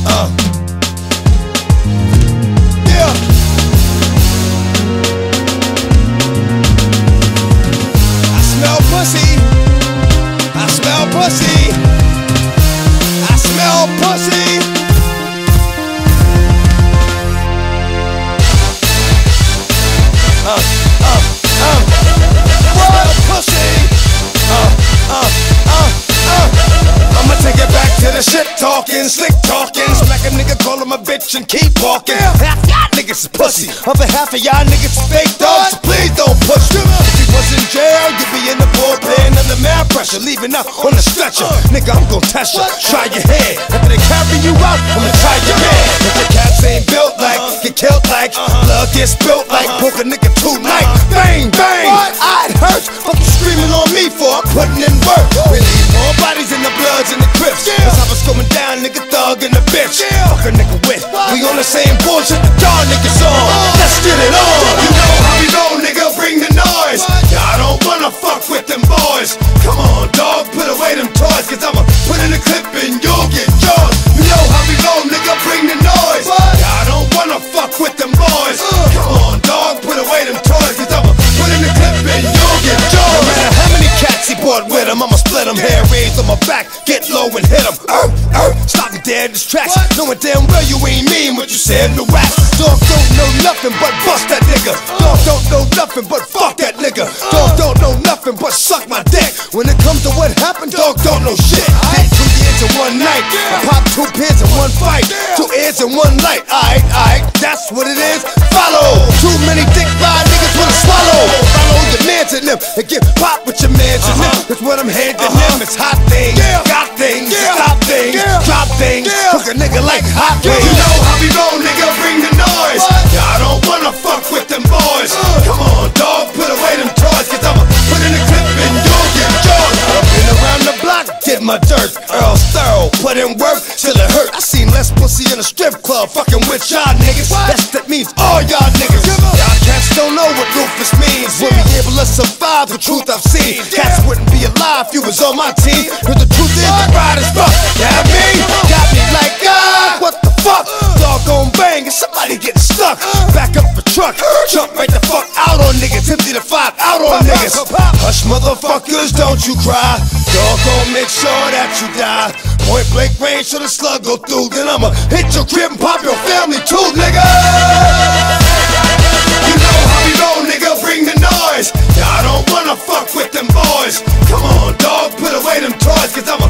Yeah. I smell pussy. I smell pussy. I smell pussy. What? Pussy. I'ma take it back to the shit talking, slick talking. Smack a nigga, call him a bitch and keep walking. Half y'all niggas is pussy, other half of y'all niggas is fake dogs. So please don't push me. If you was in jail, you'd be in the bullpen under mad pressure, leaving out on the stretcher. Nigga, I'm gon' test ya, try your head. After they carry you out, I'ma try your head. If the cats ain't built like, get killed like, blood gets spilled like, poke a nigga tonight. Bang, bang, it hurts. Fuck you screaming on me for putting in work. We leave more bodies in the bloods and the crips. That's how it's going down, nigga, thug and a bitch. Fuck a nigga with, we on the same bullshit that y'all niggas on. Let's get it on. You know how we go, nigga, bring the noise. Y'all don't wanna fuck with them boys. Come on, dog, put away them toys, cause I'ma put in a clip and you'll get yours. You know how we go, nigga, bring the noise. Y'all don't wanna fuck with them boys. Come on, dog, put away them toys, cause I'ma put in a clip and you'll get yours. No matter how many cats he brought with him, I'ma split him. Hair raised on my back, get low and hit him. Stop him dead in his tracks, knowing damn well you ain't mean what you said in the rap. Dog don't know nothing but bust that nigga. Dog don't know nothing but fuck that nigga. Dog don't know nothing but suck my dick. When it comes to what happened, dog don't know shit. Did 2 years in one night, I popped 2 pins in one fight, 2 ears in one light. Aight, that's what it is. Follow. Too many dick ride niggas wanna swallow. Follow your mans in them and get pop with your mans in them. That's what I'm handing them. It's hot things, got things, stop things, drop things. Hook a nigga like hot wings. You know how we go, nigga, bring the noise. Y'all don't wanna fuck with them boys. Come on, dog, put away them toys, cause I'ma put in a clip and you'll get yours. I've been around the block, did my dirt. Earl thorough, put in work till it hurt. I seen less pussy in a strip club fucking with y'all niggas. That means all y'all niggas. Y'all cats don't know what ruthless means. Wouldn't be able to survive the truth I've seen. Cats wouldn't be alive if you was on my team. Cause the truth is the ride is fuck. Yeah, me got me like God. What the fuck? Dog gon' bang and somebody getting stuck. Back up the truck, jump right the fuck out on niggas. Empty the 5 out on niggas. Hush motherfuckers, don't you cry. Dog gon' make sure that you die. Point blank range till the slug go through. Then I'ma hit your crib and pop your family too, nigga. You know how we go, nigga, bring the noise. Y'all don't wanna fuck with them boys. Come on, dog, put away them toys, cause I'ma